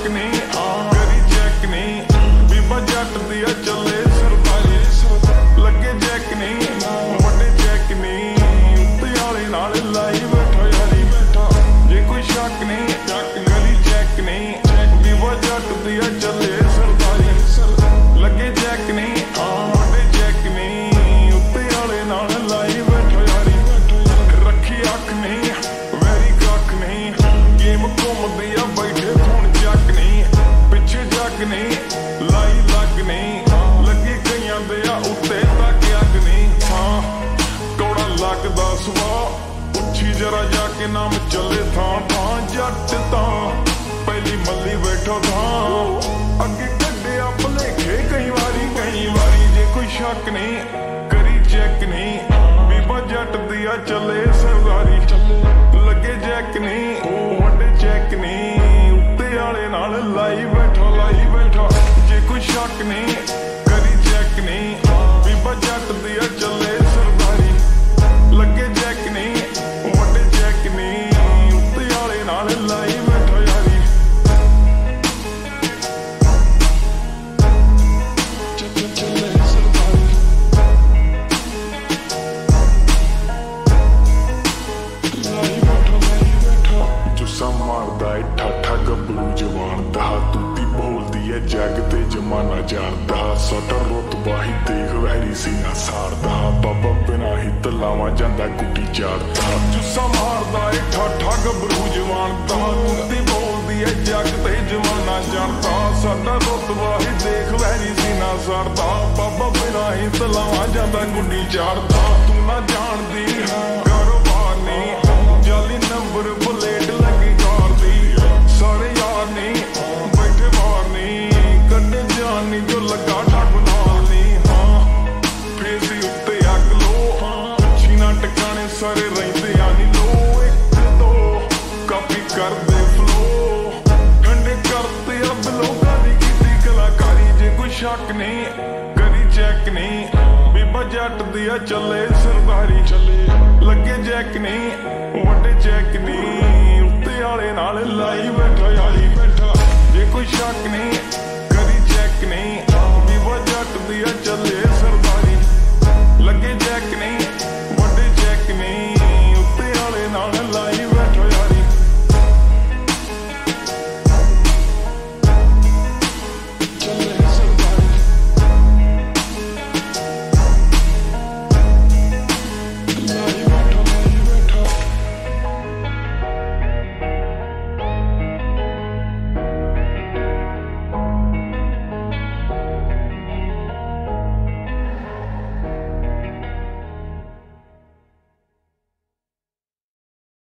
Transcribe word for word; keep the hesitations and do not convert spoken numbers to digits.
नहीं करी चेक नहीं बीबा जट दिया चले सरदारी लगे चेक नहीं वड्डे चेक नहीं उत्ते वाले नाल लाई बैठा यारी बैठा जे कोई शक नहीं करी चेक नहीं बीबा जट दिया चले सरदारी लगे चेक नहीं वड्डे चेक नहीं उत्ते वाले नाल लाई बैठा यारी रखी अख नहीं वैरी कख नहीं गेम घूमदी आ बैठे फोन जग नहीं पिछे जग नहीं लाई लग नहीं लगे कईयां दे आ उत्ते तक अग नहीं हाँ कौड़ा लगदा सुआ उछी जरा जाके नाम चले थां थां जट तां पहली मल्ली बैठो थां अगे कड्डिया भलेखे कई वारी कई वारी जे कोई शक नहीं करी चेक नहीं बीबा जट दिया चले सरदारी लगे चेक नहीं वड्डे चेक नहीं उत्ते वाले नाल लाई बैठा लाई बैठा जे कोई शक नहीं करी चेक नहीं बीबा जट दिया चले सरदारी लगे चेक नहीं वड्डे चेक नहीं उत्ते वाले नाल लाई बैठा यारी चले सरदारी लाई बैठा लाई बैठा जुस्सा मारदा है ठाठा गबरू जवान दा तूती बोलदी है जग ते जमाना जानदा साडा रुतबा ही देख वैरी सीना सारदा बाबा बिना ही तलावा जांदा गुड्डी चारदा जुस्सा मारदा है ठाठा गबरू जवान दा तूती बोलदी है जग ते जमाना जानदा साडा रुतबा ही देख वैरी सीना सारदा बाबा बिना ही तलावा जांदा गुड्डी चारदा तू ना जानदी कारोबार नहीं जाली नंबर बुलेट लगी कार दी सारे यार नहीं बैठे बाहर नहीं कड्डे जान नहीं जो लगा ठग नाल नहीं हाँ फेसी उत्ते अग लो छीना टकाने सारे रहिंदे आनी लो एक दो कापी कर दे फ्लो ठंडे करते अब लोगां दी कीती कलाकारी जे कोई शक नहीं करी चेक नहीं बीबा जट दिया चले सरदारी चले लगे चेक नहीं वड्डे चेक नहीं उत्ते वाले नाल लाई बैठा यारी बैठा जे कोई शक नहीं करी चेक नहीं